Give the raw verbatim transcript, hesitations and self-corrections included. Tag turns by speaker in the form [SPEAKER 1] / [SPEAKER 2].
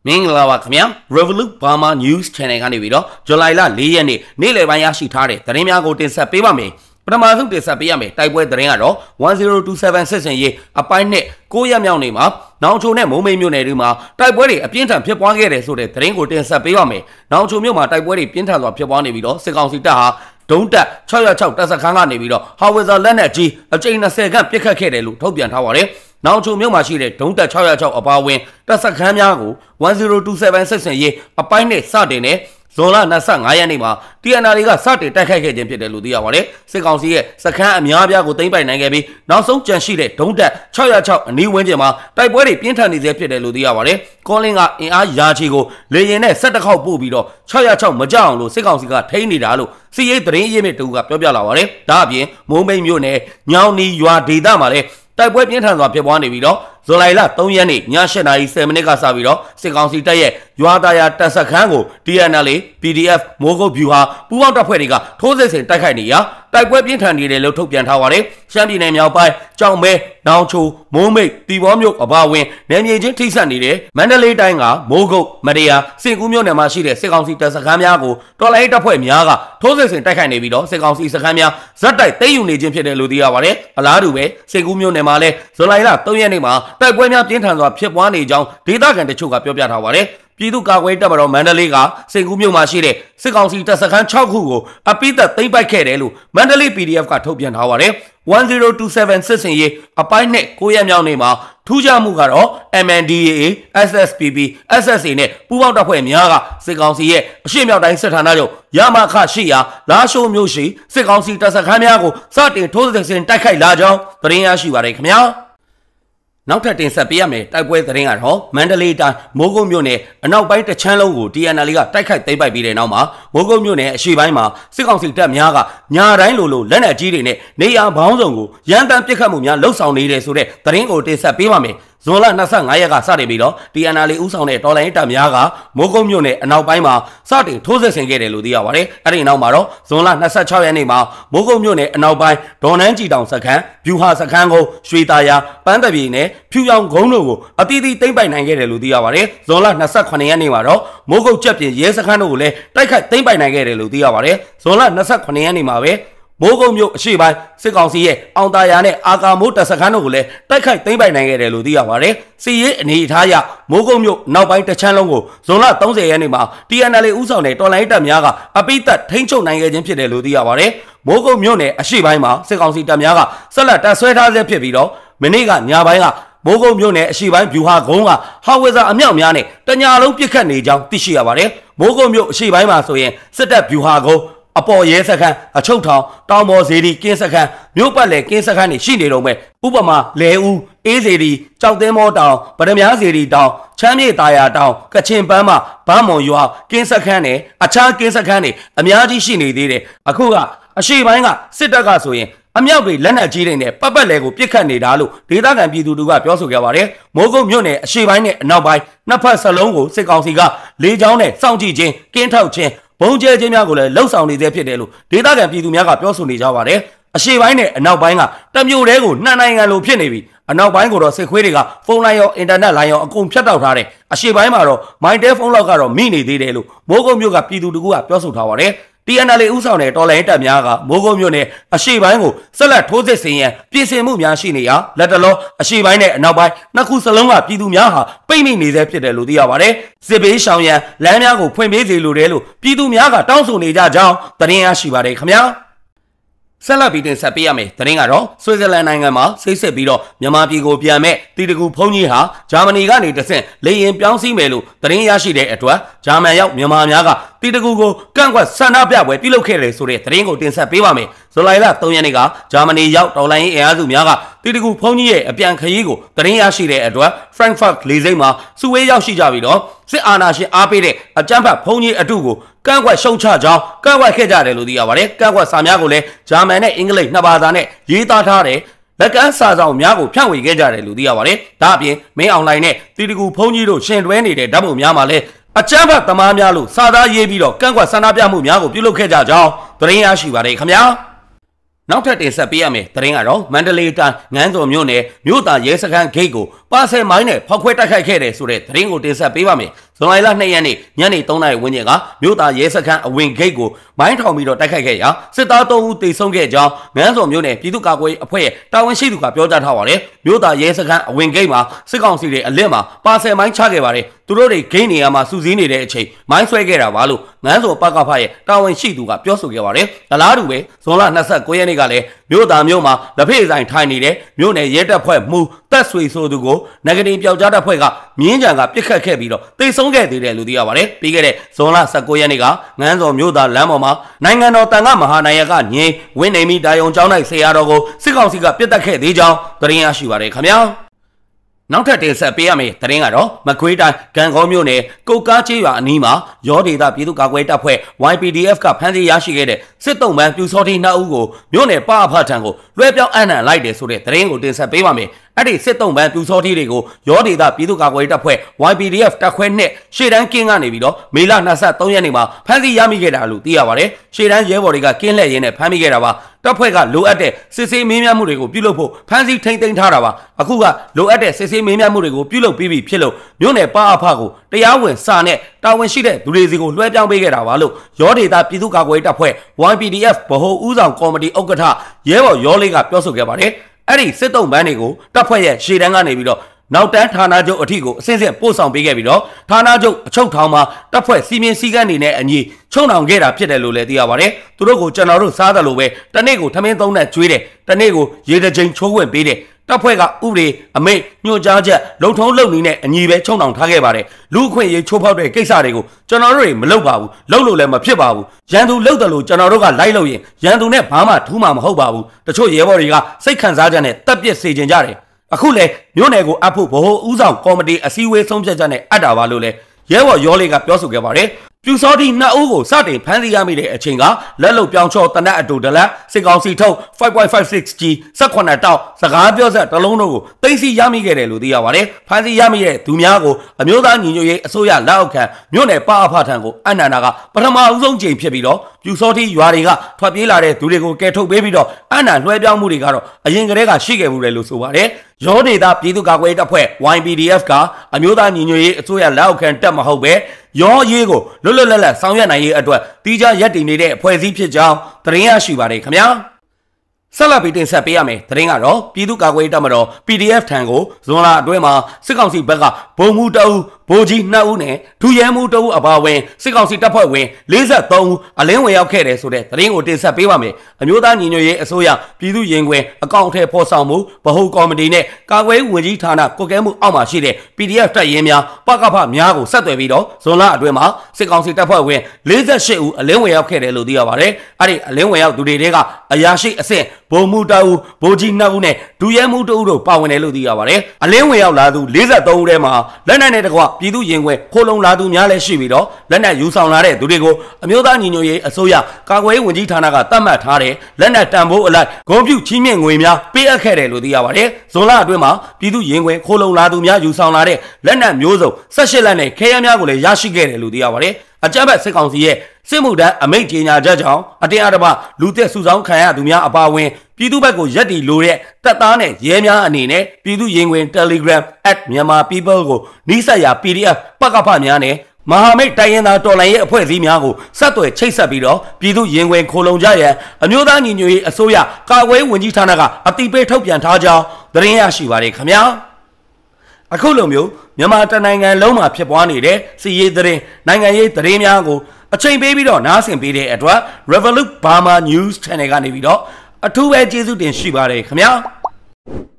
[SPEAKER 1] မင်္ဂလာပါခင်ဗျာ Revolut Burma News Channel ကနေပြီးတော့ဇူလိုင်လ၄ရက်နေ့နေ့လယ်ပိုင်းရရှိထားတဲ့သတင်းများကိုတင်ဆက်ပေးပါမယ်ပထမဆုံးတင်ဆက်ပေးရမယ်တိုက်ပွဲသတင်းကတော့one zero two sevenစစ်စင်ရေးအပိုင်းနှစ်၉ရက်မြောက်နေ့မှာနောင်ချိုနဲ့မုံမိတ်မြို့နယ်တွေမှာတိုက်ပွဲတွေအပြင်းထန်ဖြစ်ပွားခဲ့တယ်ဆိုတဲ့သတင်းကိုတင်ဆက်ပေးပါမယ်နောင်ချိုမြို့မှာတိုက်ပွဲတွေပြင်းထန်စွာဖြစ်ပွားနေပြီးတော့စစ်ကောင်စီတပ်ဟာဒုံတက်၆၀၆တပ်စခန်းကနေပြီးတော့ဟာဝစ်ဇာလက်နက်ကြီးအကြိမ်၂၀ခန့်ပစ်ခတ်ခဲ့တယ်လို့ထုတ်ပြန်ထားပါတယ်နောင်ချိုမြို့မှာရှိတဲ့ဒုံတက်၆၀၆အပါအဝင်တပ်စခန်းများကိုone zero two sevenစစ်စင်ရေးအပိုင်းနဲ့စတင်တဲ့ဇွန်လ၂၅ရက်နေ့မှာ T N R ကစတင်တိုက်ခိုက်ခဲ့ခြင်းဖြစ်တယ်လို့သိရပါတယ်စစ်ကောင်စီရဲ့စခန်းအများအပြားကိုသိမ်းပိုက်နိုင်ခဲ့ပြီးနောက်ဆုံးကြန့်ရှိတဲ့ဒုံတက်၆၀၆အနီးဝန်းကျင်မှာတိုက်ပွဲတွေပြင်းထန်နေစေဖြစ်တယ်လို့သိရပါတယ်ကောလင်းကအင်အားရာချီကိုလေရင်နဲ့၁၁ခေါက်ပို့ပြီးတော့၆၀၆မကြောက်အောင်လို့စစ်ကောင်စီကထိန်းနေတာလို့စီရေးသတင်းရင်းမြစ်တူကပြောပြလာပါတယ်ဒါအပြင်မုံမိတ်မြို့နယ်ညောင်နီရွာဒေသမှာလည်းတိုက်ပွဲပြင်းထန်စွာဖြစ်ပွားနေပြီးတော့ဇူလိုင်လ၃ရက်နေ့ည၈နာရီ၁၀မိနစ်ကစပြီးတော့စစ်ကောင်စီတပ်ရဲ့ရွာသားရတပ်စခန်းကို T N L P D F မိုးကုတ်ဗျူဟာပူးပေါင်းတပ်ဖွဲ့တွေကထိုးစစ်ဆင်တိုက်ခိုက်နေရာတိုက်ပွဲပြင်းထန်နေတယ်လို့ထုတ်ပြန်ထားပါတယ်ရှမ်းပြည်နယ်မြောက်ပိုင်းကြောင်မဲနောင်ချိုမိုးမိတ်တီဘောမြို့အပါအဝင်နယ်မြေချင်းထိစပ်နေတဲ့မန္တလေးတိုင်းကမိုးကုတ်မတရားစင်ကူးမြို့နယ်မှာရှိတဲ့စစ်ကောင်စီတပ်စခန်းများကိုတော်လိုင်းတပ်ဖွဲ့များကထိုးစစ်ဆင်တိုက်ခိုက်နေပြီးတော့စစ်ကောင်စီစခန်းများဇက်တိုက်သိမ်းယူနေခြင်းဖြစ်တယ်လို့သိရပါတယ်အလားတူပဲစင်ကူးမြို့နယ်မှာလည်းဇူလိုင်လ၃ရက်နေ့မှာတိုက်ပွဲများပြင်းထန်စွာဖြစ်ပွားနေကြောင်းဒေသခံတချို့ကပြောပြထားပါတယ်ပြည်သူ့ကာကွယ်တပ်မတော်မန္တလေးကစင်ကူးမြို့မှာရှိတဲ့စစ်ကောင်စီတပ်စခန်း၆ခုကိုအပိသက်သိမ်းပိုက်ခဲ့တယ်လို့မန္တလေး P D F ကထုတ်ပြန်ထားပါတယ်one zero two sevenစစ်စင်ရေးအပိုင်းနဲ့၉ရက်မြောက်နေ့မှာထူးခြားမှုကတော့ M N D A A S S P B S S A နဲ့ပူးပေါင်းတပ်ဖွဲ့များကစစ်ကောင်စီရဲ့အရှေ့မြောက်တိုင်းစစ်ဌာနချုပ်ရမခရှိရာလာရှိုးမြို့ရှိစစ်ကောင်စီတပ်စခန်းများကိုစတင်ထိုးစစ်ဆင်တိုက်ခိုက်လာကြောင်းသတင်းရရှိပါတယ်ခင်ဗျာနောက်ထပ်တင်ဆက်ပေးရမယ်တိုက်ပွဲသတင်းကတော့မန္တလေးတိုင်းမိုးကုတ်မြို့နယ်အနောက်ပိုင်းတချမ်းလုံးကို T N L ကတိုက်ခိုက်သိမ်းပိုက်ပြီးတဲ့နောက်မှာမိုးကုတ်မြို့နယ်အရှေ့ပိုင်းမှာစစ်ကောင်စီတပ်များကညာတိုင်းလိုလိုလက်နက်ကြီးတွေနဲ့နေရာပေါင်းစုံကိုရန်တမ်းပစ်ခတ်မှုများလှုပ်ဆောင်နေတယ်ဆိုတဲ့သတင်းကိုတင်ဆက်ပေးပါမယ်ဇွန်လ၂၅ရက်ကစတင်ပြီးတော့ T N L ဦးဆောင်တဲ့တော်လိုင်းတပ်များကမိုးကုတ်မြို့နယ်အနောက်ပိုင်းမှာစတင်ထိုးစစ်ဆင်ခဲ့တယ်လို့သိရပါတယ်။အဲဒီနောက်မှာတော့ဇွန်လ၂၆ရက်နေ့မှာမိုးကုတ်မြို့နယ်အနောက်ပိုင်းဒေါ်နန်းကြည်တောင်စခန်း၊ဗျူဟာစခန်းကိုရွှေတာယာပန်းတပြေနဲ့ဖြူရောင်ကုန်းတို့ကိုအသီးသီးသိမ်းပိုက်နိုင်ခဲ့တယ်လို့သိရပါတယ်။ဇွန်လ၂၇ရက်နေ့မှာတော့မိုးကုတ်ကျက်ပြင်ရဲစခန်းတို့ကိုလည်းတိုက်ခိုက်သိမ်းပိုက်နိုင်ခဲ့တယ်လို့သိရပါတယ်။ဇွန်လ၂၇ရက်နေ့မှာပဲမိုးကုတ်မြို့အရှိပိုင်းစစ်ကောင်စီရဲ့အောင်တာယာနဲ့အာကာမိုးတပ်စခန်းတို့ကိုလည်းတိုက်ခိုက်သိမ်းပိုက်နိုင်ခဲ့တယ်လို့သိရပါတယ်။စီရေးအနေအထားအရမိုးကုတ်မြို့နောက်ပိုင်းတချမ်းလုံးကိုဇွန်လ၃၀ရက်နေ့မှာ T N L ဦးဆောင်တဲ့တော်လိုင်းတပ်များကအပိသက်ထိန်းချုပ်နိုင်ခဲ့ခြင်းဖြစ်တယ်လို့သိရပါတယ်။မိုးကုတ်မြို့နယ်အရှိပိုင်းမှာစစ်ကောင်စီတပ်များကဆက်လက်တပ်ဆွဲထားဆဲဖြစ်ပြီးတော့မနေ့ကညပိုင်းကမိုးကုတ်မြို့နယ်အရှိပိုင်းဗျူဟာကုန်းကဟာဝစ်ဇာအမြောက်များနဲ့တညာလုံးပစ်ခတ်နေကြောင်းသိရှိရပါတယ်။မိုးကုတ်မြို့အရှိပိုင်းမှာဆိုရင်စစ်တပ်ဗျူဟာကုန်းအပေါ်ရဲစခန်းအချုပ်ထောင်တောင်ပေါ်ဇေဒီကင်းစခန်းမြို့ပတ်လည်ကင်းစခန်းတွေရှိနေတော့မဲ့ဥပမာလဲဦးအေးဇေဒီကြောက်သင်းမောတောင်ဗရမ ्या ဇေဒီတောင်ချမ်းမြေတာယာတောင်ကချင်ပန်းမှာဗန်းမွန်ရွာကင်းစခန်းနဲ့အခြားကင်းစခန်းတွေအများကြီးရှိနေသေးတယ်အခုကအရှိပိုင်းကစစ်တပ်ကဆိုရင်အမြောက်တွေလက်နက်ကြီးတွေနဲ့ပတ်ပတ်လဲကိုပြစ်ခတ်နေတာလို့ဒေသခံပြည်သူတို့ကပြောဆိုကြပါတယ်မိုးကုတ်မြို့နယ်အရှိပိုင်းနဲ့အနောက်ပိုင်းနှစ်ဖက်စလုံးကိုစစ်ကောင်စီကလေကြောင်းနဲ့စောင့်ကြည့်ခြင်းကင်းထောက်ခြင်းဘုံကျဲခြင်းများကိုလည်းလှုပ်ဆောင်နေသေးဖြစ်တယ်လို့ဒေသခံပြည်သူများကပြောဆိုနေကြပါတယ်အရှေ့ပိုင်းနဲ့အနောက်ပိုင်းကတမျိုးတဲကိုနှစ်နိုင်ငံလိုဖြစ်နေပြီအနောက်ပိုင်းကိုတော့စစ်ခွေးတွေကဖုန်းလိုင်းရောအင်တာနက်လိုင်းရောအကုန်ဖြတ်တောက်ထားတယ်အရှေ့ပိုင်းမှာတော့မိုင်းတဲဖုန်းလောက်ကတော့မိနေသေးတယ်လို့မိုးကုတ်မြို့ကပြည်သူတို့ကပြောဆိုထားပါတယ်T N L ဦးဆောင်တဲ့တော်လိုင်းတပ်များကမိုးကုတ်မြို့နယ်အရှေ့ပိုင်းကိုဆက်လက်ထိုးစစ်ဆင်ရန်ပြင်ဆင်မှုများရှိနေရာလက်တလောအရှေ့ပိုင်းနဲ့အနောက်ပိုင်းနှစ်ခုစလုံးကပြည်သူများဟာပိတ်မိနေသေးဖြစ်တယ်လို့သိရပါတယ်။စစ်ဘေးရှောင်ရန်လမ်းများကိုဖွင့်ပေးစေလိုတယ်လို့ပြည်သူများကတောင်းဆိုနေကြကြောင်းသတင်းရရှိပါတယ်ခင်ဗျာ။ဆက်လက်ပြီးတင်ဆက်ပေးရမယ်သတင်းကတော့ဆွစ်ဇာလန်နိုင်ငံမှာဆိတ်ဆက်ပြီးတော့မြန်မာပြည်ကိုပြန်မဲ့တီတကူဖုန်းကြီးဟာဂျာမနီကနေတဆင့်လေရင်ပြောင်းစီးမယ်လို့သတင်းရရှိတဲ့အတွက်ဂျာမန်ရောက်မြန်မာများကတီတကူကိုကန့်ကွက်ဆန္ဒပြပွဲပြုလုပ်ခဲ့တယ်ဆိုတဲ့သတင်းကိုတင်ဆက်ပေးပါမယ်ဇူလိုင်လ၃ရက်နေ့ကဂျာမနီရောက်တော်လိုင်းရေးအင်အားစုများကတီတကူဖုန်းကြီးရဲ့အပြန်ခရီးကိုသတင်းရရှိတဲ့အတွက် Frankfurt လေဆိပ်မှာစုဝေးရောက်ရှိကြပြီးတော့စစ်အာဏာရှင်အားပေးတဲ့အကြမ်းဖက်ဖုန်းကြီးအတုကိုကန့်ကွက်ရှုံချကြောင်းကန့်ကွက်ခဲ့ကြတယ်လို့သိရပါတယ်ကန့်ကွက်စာများကိုလည်းဂျာမန်နဲ့အင်္ဂလိပ်နှစ်ဘာသာနဲ့ရေးသားထားတဲ့လက်ကမ်းစာဆောင်များကိုဖြန့်ဝေခဲ့ကြတယ်လို့သိရပါတယ်ဒါအပြင်မင်းအွန်လိုင်းနဲ့တီတကူဖုန်းကြီးတို့ရှင်တွဲနေတဲ့ဓာတ်ပုံများမှာလည်းအကြမ်းဖက်သမားများလို့စာသားရေးပြီးတော့ကန့်ကွက်ဆန္ဒပြမှုများကိုပြုလုပ်ခဲ့ကြကြောင်းသတင်းရရှိပါတယ်ခင်ဗျာနောက်ထပ်တင်ဆက်ပေးရမယ်သတင်းကတော့မန္တလေးတိုင်းငန်းစုံမြို့နယ်မြို့သားရဲစခန်းဂိတ်ကိုပါဆယ်မိုင်းနဲ့ဖောက်ခွဲတိုက်ခိုက်ခဲ့တယ်ဆိုတဲ့သတင်းကိုတင်ဆက်ပေးပါမယ်ဇွန်လနှစ်ရက်နေ့ညနေသုံးနာရီဝန်းကျင်ကမြို့သားရဲစခန်းအဝင်ဂိတ်ကိုမိုင်းထောင်ပြီးတော့တိုက်ခိုက်ခဲ့ရာစစ်သားသုံးဦးသေဆုံးခဲ့ကြောင်းငန်းစုံမြို့နယ်ပြည်သူ့ကာကွယ်ရေးအဖွဲ့ရဲ့တာဝန်ရှိသူကပြောကြားထားပါတယ်မြို့သားရဲစခန်းအဝင်ဂိတ်မှာစစ်ကောင်စီတွေအလစ်မှာပါဆယ်မိုင်းချခဲ့ပါတယ်သူတို့တွေဂိတ်နေရာမှာစုစည်းနေတဲ့အချိန်မိုင်းဆွဲခဲ့တာပါလို့ငန်းစုံပကဖရဲ့တာဝန်ရှိသူကပြောဆိုခဲ့ပါတယ်အလားတူပဲဇွန်လနှစ်ဆက်ကိုရက်နေ့ကလည်းမြို့သားမြို့မှာလက်ဖေးဆိုင်ထိုင်နေတဲ့မြို့နယ်ရဲတပ်ဖွဲ့မှုတက်ဆွေဆိုသူကိုနဂတိပျောက်ကြားတပ်ဖွဲ့ကမြင်းကြံကပြစ်ခတ်ခဲ့ပြီးတော့တိတ်ဆုံးခဲ့သေးတယ်လို့သိရပါတယ်ပြီးခဲ့တဲ့ဇွန်လဆယ်ကိုရက်နေ့ကငန်းစော်မြို့သားလမ်းပေါ်မှာနိုင်ငံတော်တန်ခါမဟာနိုင်ရကညင်ဝင်းနေမိတာယုံကျောင်း၌ဆရာတော်ကိုစစ်ကောင်စီကပြစ်တက်ခဲ့သေးကြောင်းသတင်းရရှိပါတယ်ခင်ဗျာနောက်ထပ်တင်ဆက်ပေးရမယ့်သတင်းကတော့မကွေးတိုင်းကံကောမြို့နယ်ကုတ်ကားကျေးရွာအနီးမှာရောဒေသပြည်သူ့ကာကွယ်တပ်ဖွဲ့ Y P D F ကဖမ်းဆီးရရှိခဲ့တဲ့စစ်တုံးပန်းပြူစောတိနှစ်ဦးကိုမြို့နယ်ပအဖထံကိုလွှဲပြောင်းအနှံလိုက်တယ်ဆိုတဲ့သတင်းကိုတင်ဆက်ပေးပါမယ်အဲ့ဒီစစ်တုံးပန်းပြူစောတိတွေကိုရောဒေသပြည်သူ့ကာကွယ်တပ်ဖွဲ့ Y P D F တပ်ခွဲနှစ်ရှေ့တန်းကင်းကနေပြီးတော့မေလ၂၃ရက်နေ့မှာဖမ်းဆီးရမိခဲ့တာလို့သိရပါတယ်ရှေ့တန်းရဲဘော်တွေကကင်းလှည့်ရင်းနဲ့ဖမ်းမိခဲ့တာပါတပ်ဖွဲ့ကလိုအပ်တဲ့စစ်ဆေးမေးမြန်းမှုတွေကိုပြုလုပ်ဖို့ဖမ်းဆီးထိန်းသိမ်းထားတာပါအခုကလိုအပ်တဲ့စစ်ဆေးမေးမြန်းမှုတွေကိုပြုလုပ်ပြီးပြီဖြစ်လို့မြို့နယ်ပအဖကိုတရားဝင်စာနဲ့တာဝန်ရှိတဲ့သူတွေစီကိုလွှဲပြောင်းပေးခဲ့တာပါလို့ရောဒေသပြည်သူ့ကာကွယ်တပ်ဖွဲ့ Y P D F ဗဟိုဦးဆောင်ကော်မတီဥက္ကဋ္ဌရဲဘော်ရောလေးကပြောဆိုခဲ့ပါတယ်အဲ့ဒီစစ်တုံးပန်းတွေကိုတပ်ဖွဲ့ရဲ့ရှေ့တန်းကနေပြီးတော့နောက်တန်းဌာနချုပ်အထိကိုအဆင့်ဆင့်ပို့ဆောင်ပေးခဲ့ပြီးတော့ဌာနချုပ်အချုပ်ထောင်မှာတပ်ဖွဲ့စီမင်းစည်းကမ်းတွေနဲ့အညီချုံနှောင်ခဲ့တာဖြစ်တယ်လို့လည်းသိရပါတယ်သူတို့ကိုကျွန်တော်တို့စားတယ်လို့ပဲတနေ့ကိုထမင်းသုံးနဲ့ကျွေးတယ်တနေ့ကိုရေတစ်ချိန်ချိုးဝင်ပေးတယ်တပ်ဖွဲ့ကဥပဒေအမိန့်ညွှန်ကြားချက်လုံထုံးလုံနည်းနဲ့အညီပဲချုံနှောင်ထားခဲ့ပါတယ်လူအခွင့်အရေးချိုးဖောက်တဲ့ကိစ္စတွေကိုကျွန်တော်တို့တွေမလုပ်ပါဘူးလုပ်လို့လည်းမဖြစ်ပါဘူးရန်သူလုပ်တယ်လို့ကျွန်တော်တို့ကလိုက်လို့ရင်ရန်သူနဲ့ဘာမှထူးမှာမဟုတ်ပါဘူးတချို့ရဲဘော်တွေကစိတ်ခံစားချက်နဲ့တပ်ပစ်စေချင်ကြတယ်အခုလေမြို့နယ်ကိုအပ်ဖို့ဗဟိုဦးဆောင်ကော်မတီအစည်းအဝေးဆုံးဖြတ်ချက်နဲ့အပ်တာပါလို့လေရဲဘော်ရောလေးကပြောဆိုခဲ့ပါတယ်ပြူစောတိနှစ်ဦးကိုစတင်ဖမ်းဆီးရမိတဲ့အချိန်ကလက်လုံပြောင်းချောတနက်အတူတလက်စစ်ကောင်စီထုတ် five point five six G ၁၈တောက်စကားပြောဆက်တလုံးတို့ကိုသိမ်းဆည်းရမိခဲ့တယ်လို့သိရပါတယ်ဖမ်းဆီးရမိတဲ့သူများကိုအမျိုးသားညီညွတ်ရေးအစိုးရလက်အောက်ခံမြို့နယ်ပအဖထံကိုအနန္ဒာကပထမအဆုံးချိန်ဖြစ်ပြီးတော့ပြူစောတိရွာတွေကထွက်ပြေးလာတဲ့သူတွေကိုကယ်ထုတ်ပေးပြီးတော့အနန္ဒလွှဲပြောင်းမှုတွေကတော့အရင်ကတည်းကရှိခဲ့မှုတယ်လို့ဆိုပါတယ်ရောဒေသပြည်သူ့ကာကွယ်ရေးတပ်ဖွဲ့ Y P D F ကအမျိုးသားညီညွတ်ရေးအစိုးရလက်အောက်ခံတပ်မဟုတ်ပဲရောရေးကိုလွတ်လွတ်လပ်လပ်ဆောင်ရွက်နိုင်ရေးအတွက်တီးခြားရပ်တည်နေတဲ့အဖွဲ့အစည်းဖြစ်ကြောင်းသတင်းရရှိပါတယ်ခင်ဗျာဆက်လက်ပြီးတင်ဆက်ပေးရမယ်သတင်းကတော့ပြည်သူ့ကာကွယ်ရေးတပ်မတော် P D F ထံကိုဇွန်လအတွင်းမှာစစ်ကောင်စီဘက်ကဗိုလ်မှူးတအုပ်ဗိုလ်ကြီးနှစ်ဦးနဲ့ဒုရဲမှူးတအုပ်အပါအဝင်စစ်ကောင်စီတပ်ဖွဲ့ဝင်၄၃ဦးအလင်းဝင်ရောက်ခဲ့တယ်ဆိုတဲ့သတင်းကိုတင်ဆက်ပေးပါမယ်အမျိုးသားညီညွတ်ရေးအစိုးရပြည်သူ့ရင်ခွင်အကောင့်ထဲပေါ်ဆောင်မှုဗဟိုကော်မတီနဲ့ကာကွယ်ရေးဝန်ကြီးဌာနကွပ်ကဲမှုအောက်မှာရှိတဲ့ P D F တပ်ရင်းများပကဖများကိုဆက်သွယ်ပြီးတော့ဇွန်လအတွင်းမှာစစ်ကောင်စီတပ်ဖွဲ့ဝင်၄၈ဦးအလင်းဝင်ရောက်ခဲ့တယ်လို့သိရပါတယ်အဲ့ဒီအလင်းဝင်ရောက်သူတွေကအရာရှိအဆင့်ဗိုလ်မှူးတအုပ်ဗိုလ်ကြီးနှစ်ဦးနဲ့ဒုရဲမှူးတအုပ်တို့ပါဝင်တယ်လို့သိရပါတယ်အလင်းဝင်ရောက်လာသူ၄၃ဦးထဲမှာလက်နက်နဲ့တကွပြည်သူ့ရင်ခွင်ခိုးလုံလာသူများလည်းရှိပြီးတော့လက်နက်ယူဆောင်လာတဲ့သူတွေကိုအမျိုးသားညီညွတ်ရေးအစိုးရကာကွယ်ရေးဝန်ကြီးဌာနကသတ်မှတ်ထားတဲ့လက်နက်တန်ဖိုးအလိုက်ဂုဏ်ပြုချီးမြှင့်ငွေများပေးအပ်ခဲ့တယ်လို့သိရပါတယ်ဇွန်လအတွင်းမှာပြည်သူ့ရင်ခွင်ခိုးလုံလာသူများယူဆောင်လာတဲ့လက်နက်မျိုးစုံ၁၈လက်နဲ့ခဲယမ်းများကိုလည်းရရှိခဲ့တယ်လို့သိရပါတယ်အကြမ်းဖက်စစ်ကောင်စီရဲ့စစ်မှုထမ်းအမိန့်ကြေညာချက်ကြောင့်အတင်းအဓမ္မလူသက်စုဆောင်းခံရသူများအပါအဝင်ပြည်သူ့ဘက်ကိုရက်တီလိုတဲ့တပ်သားနဲ့ရဲများအနေနဲ့ပြည်သူ့ရင်ခွင် Telegram at Myanmar People ကိုနှိစက်ရာ P D F ပကဖများနဲ့မဟာမိတ်တိုင်းရင်းသားတော်လှန်ရေးအဖွဲ့အစည်းများကိုဆက်သွယ်ချိတ်ဆက်ပြီးတော့ပြည်သူ့ရင်ခွင်ခိုလုံကြရန်အမျိုးသားညီညွတ်ရေးအစိုးရကာကွယ်ရေးဝန်ကြီးဌာနကအတိပေးထုတ်ပြန်ထားကြောင်းသတင်းရရှိပါတယ်ခင်ဗျာအခုလိုမျိုးမြန်မာတနိုင်ငံလုံးမှာဖြစ်ပွားနေတဲ့စီရေးသတင်းနိုင်ငံရေးသတင်းများကိုအချိန်ပေးပြီးတော့နားဆင်ပေးတဲ့အတွက် Revolut Burma News Channel ကနေပြီးတော့အထူးပဲကျေးဇူးတင်ရှိပါတယ်ခင်ဗျာ